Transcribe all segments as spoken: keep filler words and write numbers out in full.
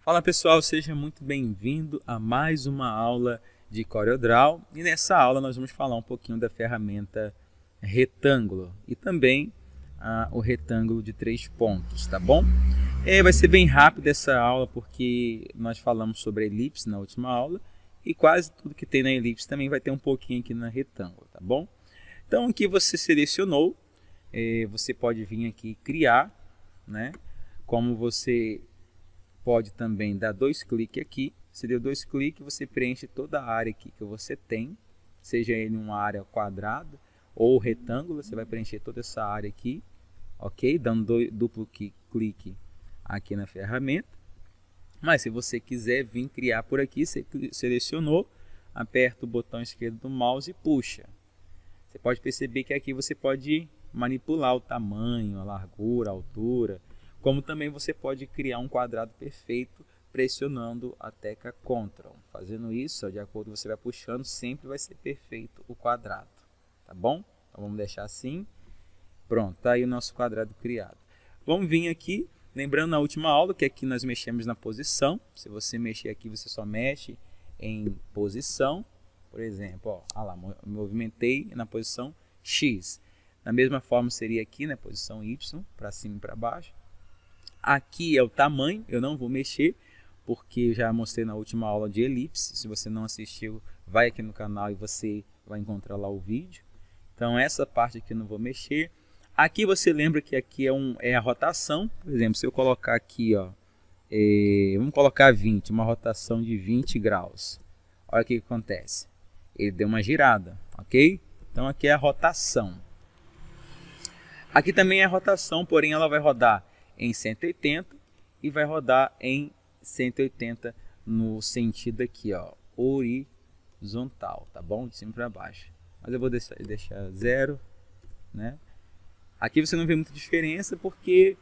Fala pessoal, seja muito bem-vindo a mais uma aula de CorelDRAW e nessa aula nós vamos falar um pouquinho da ferramenta retângulo e também ah, o retângulo de três pontos, tá bom? É, vai ser bem rápido essa aula porque nós falamos sobre a elipse na última aula e quase tudo que tem na elipse também vai ter um pouquinho aqui na retângulo, tá bom? Então aqui você selecionou, é, você pode vir aqui criar, né? Como você pode também dar dois cliques aqui. Se deu dois cliques, você preenche toda a área aqui que você tem, seja ele uma área quadrada ou retângulo, você vai preencher toda essa área aqui, ok? Dando dois, duplo clique aqui na ferramenta. Mas se você quiser vir criar por aqui, você selecionou, aperta o botão esquerdo do mouse e puxa. Você pode perceber que aqui você pode manipular o tamanho, a largura, a altura, como também você pode criar um quadrado perfeito pressionando a tecla Ctrl. Fazendo isso, de acordo com você vai puxando, sempre vai ser perfeito o quadrado, tá bom? Então vamos deixar assim. Pronto, tá aí o nosso quadrado criado. Vamos vir aqui, lembrando na última aula que aqui nós mexemos na posição. Se você mexer aqui, você só mexe em posição. Por exemplo, ó, ah lá, movimentei na posição X. Da mesma forma seria aqui na posição Y, para cima e para baixo. Aqui é o tamanho, eu não vou mexer, porque já mostrei na última aula de elipse. Se você não assistiu, vai aqui no canal e você vai encontrar lá o vídeo. Então essa parte aqui eu não vou mexer. Aqui você lembra que aqui é, um, é a rotação. Por exemplo, se eu colocar aqui, ó, é, vamos colocar vinte, uma rotação de vinte graus. Olha o que, que acontece. Ele deu uma girada, ok? Então aqui é a rotação. Aqui também é a rotação, porém ela vai rodar em cento e oitenta e vai rodar em cento e oitenta no sentido aqui, ó, horizontal, tá bom? De cima para baixo. Mas eu vou deixar, deixar zero, né? Aqui você não vê muita diferença porque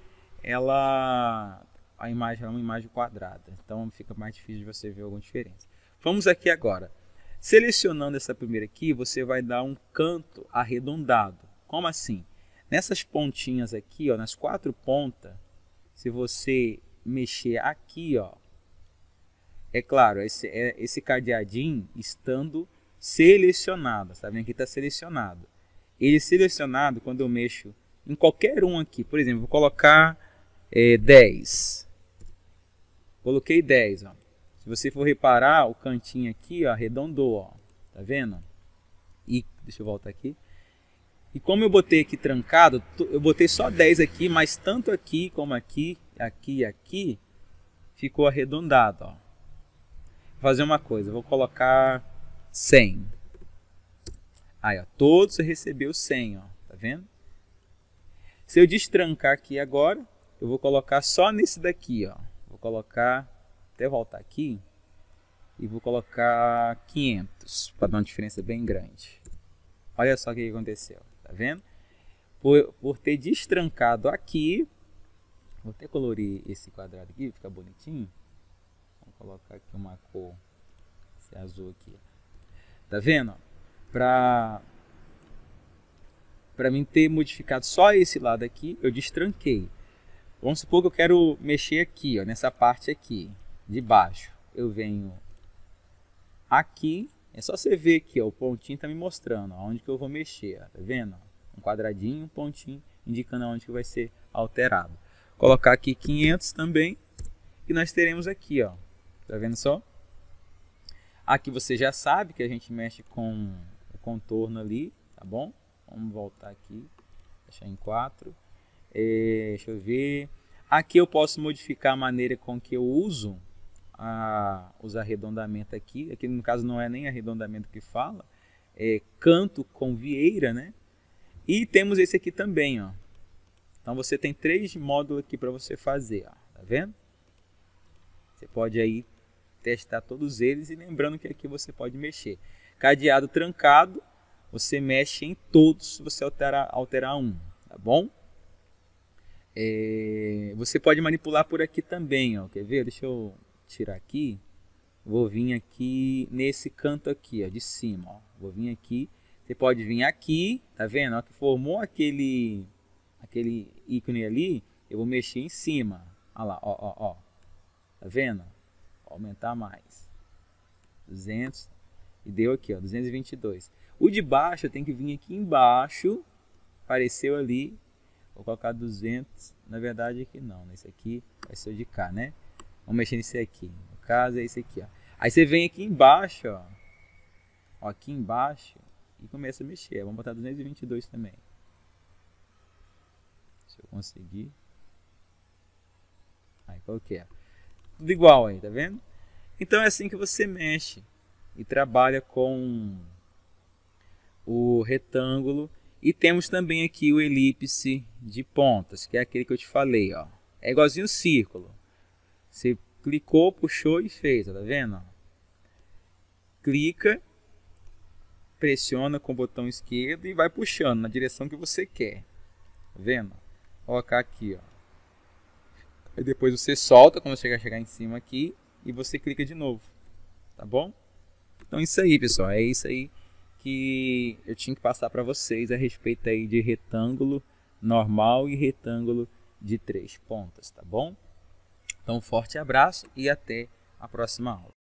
ela a imagem é uma imagem quadrada, então fica mais difícil de você ver alguma diferença. Vamos aqui agora. Selecionando essa primeira aqui, você vai dar um canto arredondado. Como assim? Nessas pontinhas aqui, ó, nas quatro pontas, se você mexer aqui, ó, é claro, esse, é, esse cadeadinho estando selecionado, tá vendo? Aqui está selecionado. Ele selecionado, quando eu mexo em qualquer um aqui, por exemplo, vou colocar é, dez. Coloquei dez, ó. Se você for reparar, o cantinho aqui, ó, arredondou, ó, tá vendo? E deixa eu voltar aqui. E como eu botei aqui trancado, eu botei só dez aqui, mas tanto aqui como aqui, aqui e aqui, ficou arredondado, ó. Vou fazer uma coisa, vou colocar cem. Aí, ó, todos recebeu cem, ó, tá vendo? Se eu destrancar aqui agora, eu vou colocar só nesse daqui, ó. Vou colocar, até voltar aqui, e vou colocar quinhentos, para dar uma diferença bem grande. Olha só o que aconteceu. Tá vendo? Por, por ter destrancado aqui, vou até colorir esse quadrado aqui, fica bonitinho. Vou colocar aqui uma cor, esse azul aqui. Tá vendo? Para para mim ter modificado só esse lado aqui, eu destranquei. Vamos supor que eu quero mexer aqui, ó, nessa parte aqui, de baixo. Eu venho aqui. É só você ver aqui, ó, o pontinho está me mostrando ó, onde que eu vou mexer, ó, tá vendo? Um quadradinho, um pontinho, indicando onde que vai ser alterado. Colocar aqui quinhentos também, e nós teremos aqui, ó, tá vendo só? Aqui você já sabe que a gente mexe com o contorno ali, tá bom? Vamos voltar aqui, deixar em quatro. É, deixa eu ver. Aqui eu posso modificar a maneira com que eu uso A, os arredondamentos aqui, aqui no caso não é nem arredondamento que fala, é canto com vieira, né? E temos esse aqui também, ó. Então você tem três módulos aqui para você fazer, ó. Tá vendo? Você pode aí testar todos eles e lembrando que aqui você pode mexer. Cadeado trancado, você mexe em todos se você alterar, alterar um, tá bom? É, você pode manipular por aqui também, ó. Quer ver? Deixa eu tirar aqui, vou vir aqui nesse canto aqui, ó, de cima, ó. Vou vir aqui, você pode vir aqui, tá vendo, ó, que formou aquele aquele ícone ali, eu vou mexer em cima, olha lá, ó, ó, ó, tá vendo? Vou aumentar mais. duzentos. E deu aqui, ó, duzentos e vinte e dois. O de baixo tem que vir aqui embaixo. Apareceu ali. Vou colocar duzentos. Na verdade aqui não. Nesse aqui vai ser o de cá, né? Vamos mexer nesse aqui. No caso é esse aqui, ó. Aí você vem aqui embaixo, ó. ó aqui embaixo. E começa a mexer. Vamos botar duzentos e vinte e dois também. Se eu conseguir. Aí coloquei, ó. Tudo igual aí, tá vendo? Então é assim que você mexe. E trabalha com o retângulo. E temos também aqui o elipse de pontas, que é aquele que eu te falei, ó. É igualzinho o círculo. Você clicou, puxou e fez, ó, tá vendo? Clica, pressiona com o botão esquerdo e vai puxando na direção que você quer. Tá vendo? Vou colocar aqui, ó. Aí depois você solta quando chegar chegar em cima aqui e você clica de novo. Tá bom? Então é isso aí, pessoal. É isso aí que eu tinha que passar para vocês a respeito aí de retângulo normal e retângulo de três pontas, tá bom? Então um forte abraço e até a próxima aula.